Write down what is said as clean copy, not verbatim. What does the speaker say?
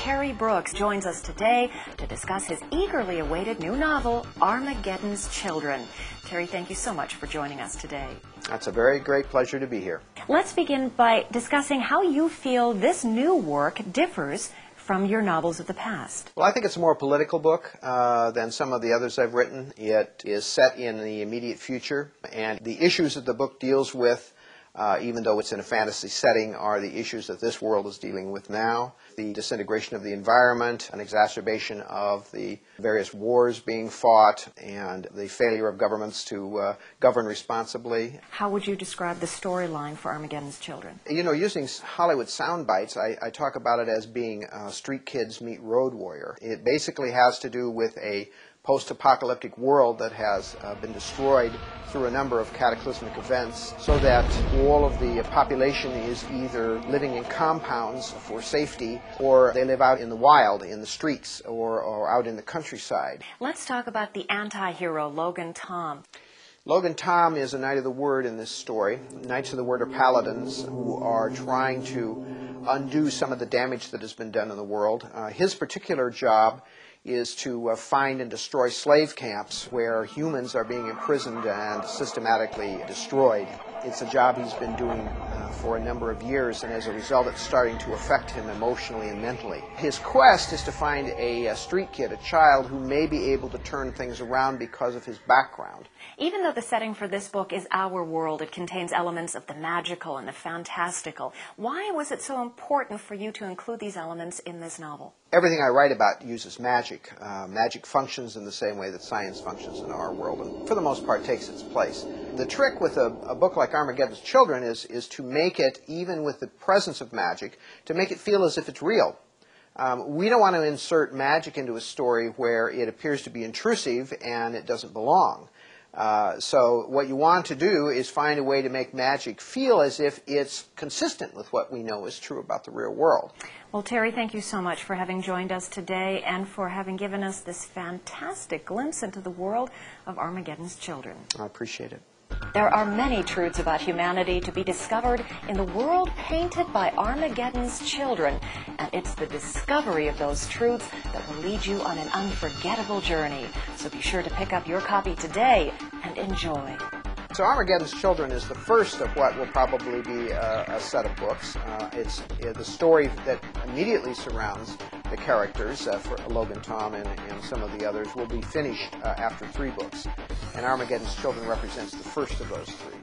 Terry Brooks joins us today to discuss his eagerly awaited new novel, Armageddon's Children. Terry, thank you so much for joining us today. It's a very great pleasure to be here. Let's begin by discussing how you feel this new work differs from your novels of the past. Well, I think it's a more political book than some of the others I've written. It is set in the immediate future, and the issues that the book deals with, even though it's in a fantasy setting, are the issues that this world is dealing with now. The disintegration of the environment, an exacerbation of the various wars being fought, and the failure of governments to govern responsibly. How would you describe the storyline for Armageddon's Children? You know, using Hollywood sound bites, I talk about it as being Street Kids meet Road Warrior. It basically has to do with a post-apocalyptic world that has been destroyed through a number of cataclysmic events, so that all of the population is either living in compounds for safety, or they live out in the wild, in the streets, or out in the countryside. Let's talk about the anti-hero, Logan Tom. Logan Tom is a Knight of the Word in this story. Knights of the Word are paladins who are trying to undo some of the damage that has been done in the world. His particular job is to find and destroy slave camps where humans are being imprisoned and systematically destroyed. It's a job he's been doing for a number of years, and as a result it's starting to affect him emotionally and mentally. His quest is to find a street kid, a child who may be able to turn things around because of his background. Even though the setting for this book is our world, it contains elements of the magical and the fantastical. Why was it so important for you to include these elements in this novel? Everything I write about uses magic. Magic functions in the same way that science functions in our world, and for the most part takes its place. The trick with a book like Armageddon's Children is to make it, even with the presence of magic, to make it feel as if it's real. We don't want to insert magic into a story where it appears to be intrusive and it doesn't belong. So what you want to do is find a way to make magic feel as if it's consistent with what we know is true about the real world. Well, Terry, thank you so much for having joined us today and for having given us this fantastic glimpse into the world of Armageddon's Children. I appreciate it. There are many truths about humanity to be discovered in the world painted by Armageddon's Children, and it's the discovery of those truths that will lead you on an unforgettable journey. So be sure to pick up your copy today and enjoy. So Armageddon's Children is the first of what will probably be a set of books. It's the story that immediately surrounds the characters for Logan Tom and some of the others will be finished after 3 books. And Armageddon's Children represents the first of those 3.